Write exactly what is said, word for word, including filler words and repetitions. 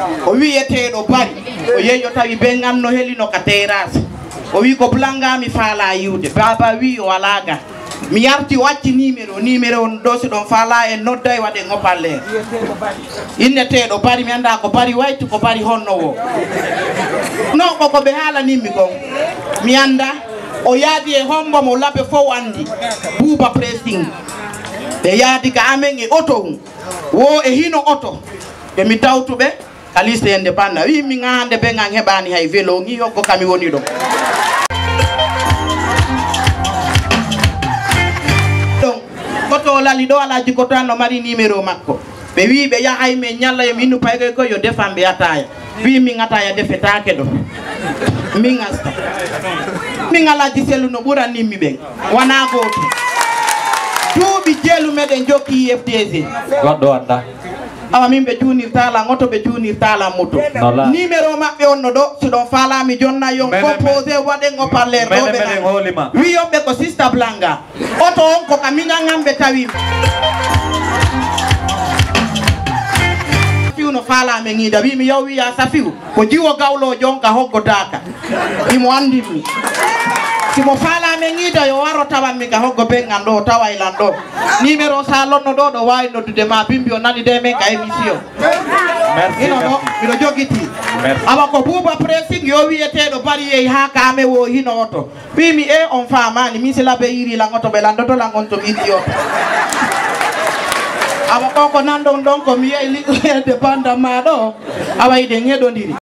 o wiyeteɗo bari o yeeyo tawi ɓe ganno helino ka terrasse o wi ko blanga mi faala yiwde baba wi o alaga mi yarti o acci numéro numéro on ɗo si ɗon faala en nodda e waɗe gopalle inneteɗo bari mi anda ko bari waytu ko bari honno wo non koko ɓe haalanimmi kon mi anda o yaadi e hombo mo labbe fof andi Buuba pressing ɓe yaadi ka amen e auto wo e hino auto ɓe mi tawtuɓe a liste ende panna wi mi ngande ɓe ngan heɓani hay vélo ngi hokko kami woni ɗo donc koto lali ɗo ala jikkoto an no mari numéro makko ɓe wi ɓe yahay men ñalla e minnu paygoy ko yo defan ɓe ataya wi min ataya defetake ɗo min asta min alaji sellu no ɓuranimmi ɓen wona goto duuɓi jeelu meɗen jokki I F D G goɗɗo anda awa min ɓe junirtala ngoto ɓe junirtala moto numéro maɓɓe on no ɗo so ɗon falami jonna yon composé waɗen o parler ɗoɓe wi yonɓe ko Sista Blanga oto on ko ka miñangan ɓe tawimi Safiu no falami ŋiida wimi yaw wiya Safiu ko jiwo gawlo jonka hoggotaka imo andimi simo falame ŋiida yo waro tawanmi ka hoggo bengan ɗo tawaylan ɗo numéro sa lonno ɗo ɗo wawi noddude ma bimbi o nani de men ka émission ino ɗo miɗo jogiti awa ko Buuba pressing yo wiyeteɗo bari yeyi ha kame wo hino oto wimi e on famani min sila ɓe yiri lan oto ɓe landoto lan on to itti oto awa koko nanɗon ɗon ko mi yeyi liɗɗoyede bandam ma ɗo awa yiɗen heɗodiri